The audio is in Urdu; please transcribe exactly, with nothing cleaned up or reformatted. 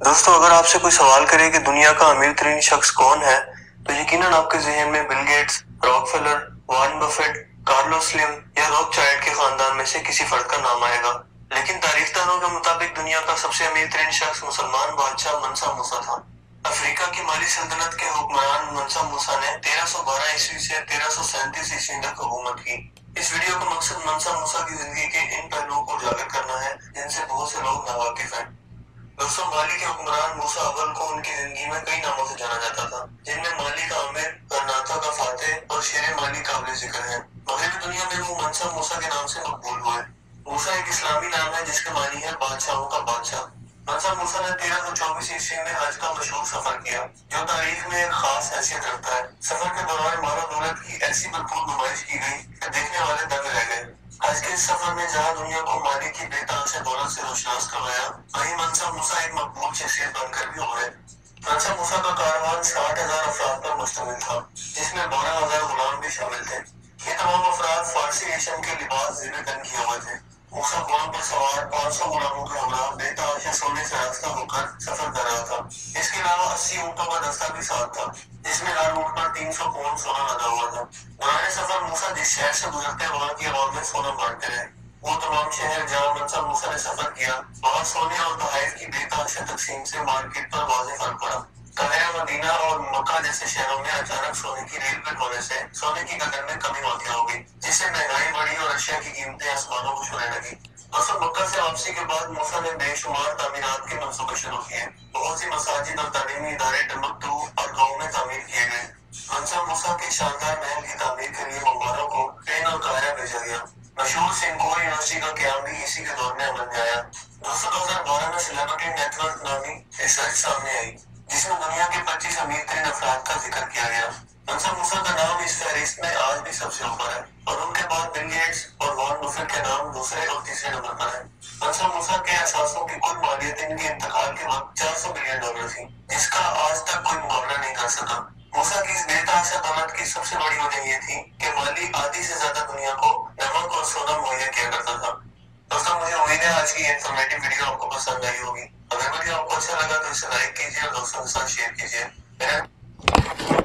دوستو اگر آپ سے کوئی سوال کرے کہ دنیا کا امیر ترین شخص کون ہے تو یقیناً آپ کے ذہن میں Bill Gates, Rockefeller, Warren Buffett, Carlos Slim یا روک چائلڈ کے خاندان میں سے کسی فرد کا نام آئے گا، لیکن تاریخ دانوں کے مطابق دنیا کا سب سے امیر ترین شخص مسلمان بادشاہ منسا موسیٰ تھا۔ افریقہ کی مالی سلطنت کے حکمران منسا موسیٰ نے تیرہ سو بارہ عیسوی سے تیرہ سو سینتیس عیسوی تک حکومت کی۔ اس ویڈیو کا مقصد منسا موسیٰ کی زندگی کے ان پہلوؤں کو اجاگر کرنا ہے جن سے بہت سے لوگ ناواقف ہیں۔ دوستو مالی کے حکمران موسیٰ اول کو ان کی زندگی میں کئی ناموں سے جانا جاتا تھا، جن میں مالی کا عامر، غرناطہ کا فاتح اور شیر مالی قابل ذکر ہیں۔ مغربی دنیا میں وہ منسا موسیٰ کے نام سے مقبول ہوئے۔ موسیٰ ایک اسلامی نام ہے جس کے معنی ہے بادشاہوں کا بادشاہ۔ منسا موسیٰ نے تیرہ سو چوبیس عیسوی میں حج کا مشہور سفر کیا، جو تاریخ میں ایک خاص حیثیت رکھتا ہے۔ سفر کے دوران مال و دولت کی ایسی بھرپور نمائش کی گئی کہ دیکھنے والے دنگ رہ گئے۔ حج کے اس سفر نے جہاں دنیا کو مالی کی بے تحاشا دولت سے روشناس کروایا، وہیں منسا موسیٰ ایک مقبول شخصیت بن کر بھی ابھرے۔ منسا موسیٰ کا کاروان ساٹھ ہزار افراد پر مشتمل تھا، جس میں بارہ ہزار غلام بھی شامل تھے۔ یہ تمام افراد فارسی ریشم کے لباس زیب تن کیے ہوئے تھے۔ موسیٰ گھوڑوں پر سوار پانچ سو غلاموں کے ہمراہ بے تحاشا سونے سے آراستہ ہو کر سفر کر رہا تھا۔ اس کے علاوہ اسی اونٹوں کا دستہ بھی ساتھ تھا، جس میں ہر اونٹ پر تین سو پاؤنڈ سونا لدا ہوا تھا۔ دوران سفر موسیٰ جس شہر سے گزرتے وہاں کی عوام میں سونا بانٹتے رہے۔ وہ تمام شہر جہاں منسا موسیٰ نے سفر کیا، وہاں سونے اور تحائف کی بے تحاشا تقسیم سے مارکیٹ پر واضح فرق پڑا۔ قاہرہ، مدینہ اور مکہ جیسے شہروں میں اچانک سونے کی ریل پٹ ہونے سے سونے کی قدر میں کمی واقع ہو گئی، جس سے مہنگائی بڑھی اور اشیاء کی قیمتیں آسمانوں کو چھونے لگی۔ دوستو مکہ سے واپسی کے بعد موسیٰ نے بے شمار تعمیرات کے منصوبے شروع کیے۔ بہت سی مساجد اور تعلیمی ادارے ٹمبکتو اور گاؤں میں تعمیر کیے گئے۔ منسا موسیٰ کے شاندار محل کی تعمیر کے لیے ممباروں کو اسپین اور قاہرہ بھیجا گیا۔ مشہور سنگھور یونیورسٹی کا قیام بھی اسی کے دور میں عمل میں آیا۔ دوستو دو ہزار بارہ میں سلیبریٹی نیٹ ورک نامی ریسرچ سامنے آئی، جس میں دنیا کے پچیس امیر ترین افراد کا ذکر کیا گیا۔ منسا موسیٰ کا نام اس فہرست میں آج بھی سب سے اوپر ہے، اور ان کے بعد بل گیٹس اور وارن بفیٹ کے نام دوسرے اور تیسرے نمبر پر ہے۔ منسا موسیٰ کے اثاثوں کی کل مالیت ان کے انتقال کے وقت چار سو بلین ڈالر تھی، جس کا آج تک کوئی مقابلہ نہیں کر سکا۔ موسیٰ کی اس بے تحاشا دولت کی سب سے بڑی وجہ یہ تھی کہ مالی آدھی سے زیادہ دنیا کو نمک اور سونا مہیا کیا کرتا تھا۔ دوستو مجھے امید ہے آج کی یہ انفارمیٹیو ویڈیو آپ کو پسند آئی ہوگی۔ اگر ویڈیو آپ کو اچھا لگا تو اسے لائک کیجیے اور دوستوں کے ساتھ شیئر کیجیے۔